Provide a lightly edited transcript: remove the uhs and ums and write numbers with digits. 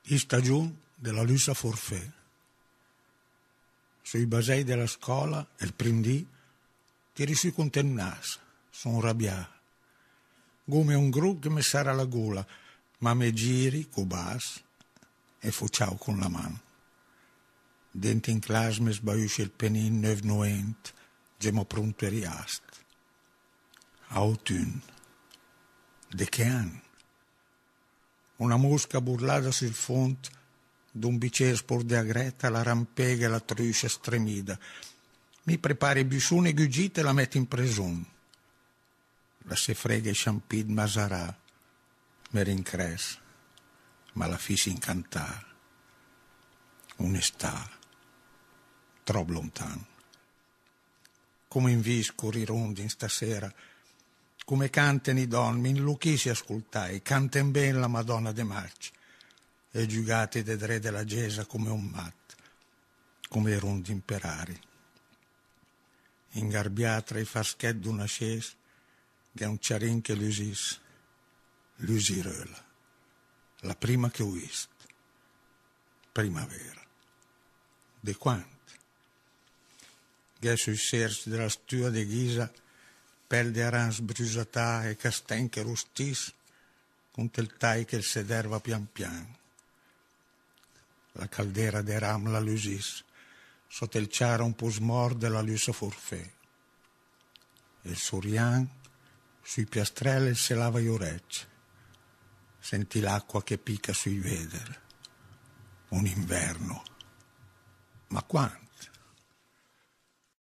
In stagione della lussa forfè. Sui basei della scuola, il prindì, tiri sui con te nas, son rabbià. Come un gru che mi sarà la gola, ma me giri, cubas, e fu ciao con la mano. Dentro in classe mi sbagliusce il penin 990, gemo pronto e riast. Autun. De che anno? Una mosca burlata sul font d'un bicchiere spor de agretta, la rampega e la truscia stremida. Mi prepari bisone e gugite e la metti in presun. La se frega e champid masarà, me rincres, ma la fissi incantare. Onestà, troppo lontano. Come in vis corri rondin stasera, come cantano i don, mi inluchissi ascoltai, canten ben la Madonna de Marci, e giugati de dre della Gesa come un mat, come i rondi imperari. Ingarbià tra i faschet d'una scesa, che è un ciarin che l'usis, l'usiröla, la prima che ho visto, primavera. De quanti? Che sui serci della stua de ghisa, pelle di arans brusatà e casten che rustis, con tel tai che il sederva pian pian. La caldera de ram la lusis, sotto il ciara un po' smorde la luce forfè. E il surian sui piastrelli se lava gli orecchi. Senti l'acqua che picca sui veder. Un inverno. Ma quando?